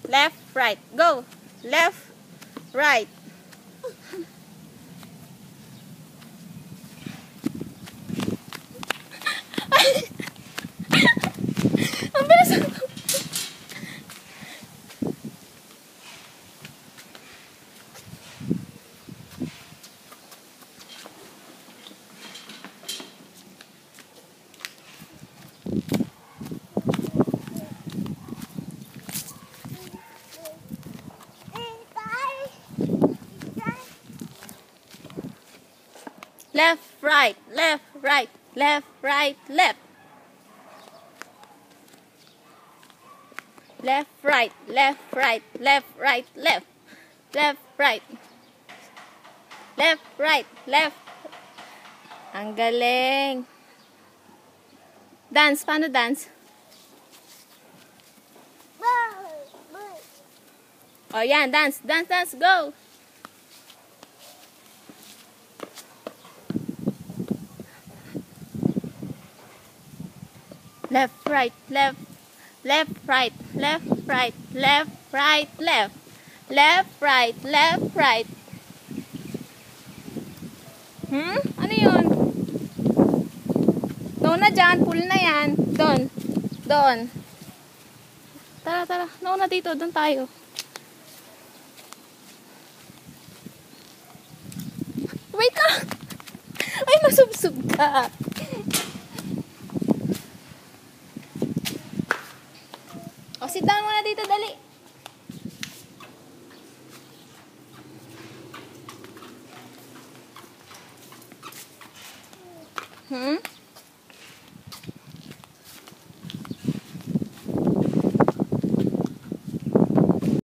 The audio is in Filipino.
left, right. Go. Left, right. Ang bilis ako. Left, right, left, right, left, right, left. Left, right, left, right, left, right, left. Left, right. Left, right, left. Ang galing. Dance, paano dance? Oh, yan, dance, dance, dance, go. Left, right, left, left, right, left, right, left, right, left, left, right, left, right. Ano yun? Doon na dyan, pool na yan. Doon, doon. Tara, tara, doon na dito, doon tayo. Wait ka! Ay, masubsub ka. O, sit down muna dito, dali.